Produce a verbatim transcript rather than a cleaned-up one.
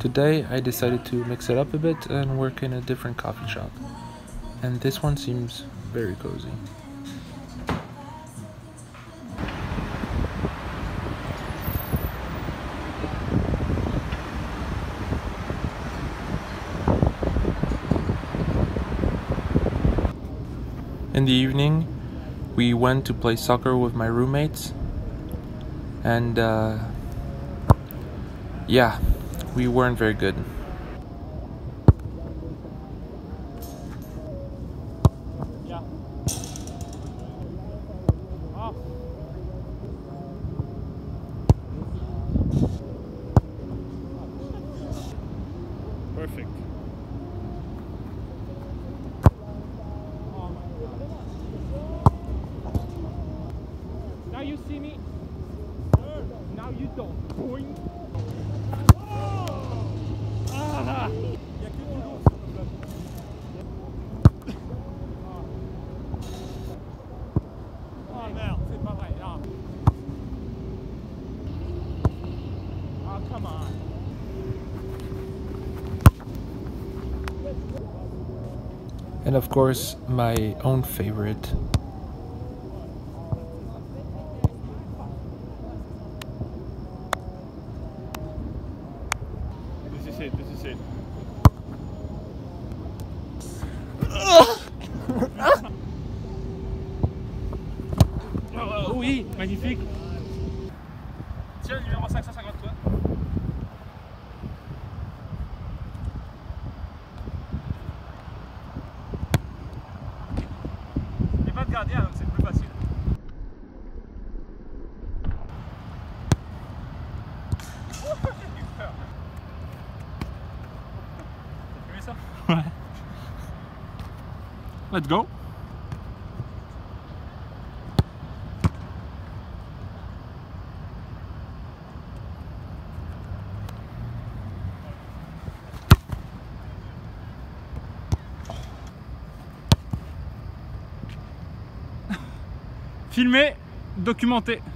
today I decided to mix it up a bit and work in a different coffee shop. And this one seems very cozy. In the evening, we went to play soccer with my roommates, and uh, yeah, we weren't very good. Yeah. Oh. Perfect. Now you see me. Now you don't. Boing. Ah. Oh merde, c'est pas vrai. Non. Oh come on. And of course, my own favorite. This is it, this is it. Oh, oui, magnifique. Tiens, numéro cinq cent cinquante, toi. Il n'y a pas de gardien, donc c'est plus facile. J'ai eu peur. T'as filmé ça? Ouais. Let's go. Filmer, documenter.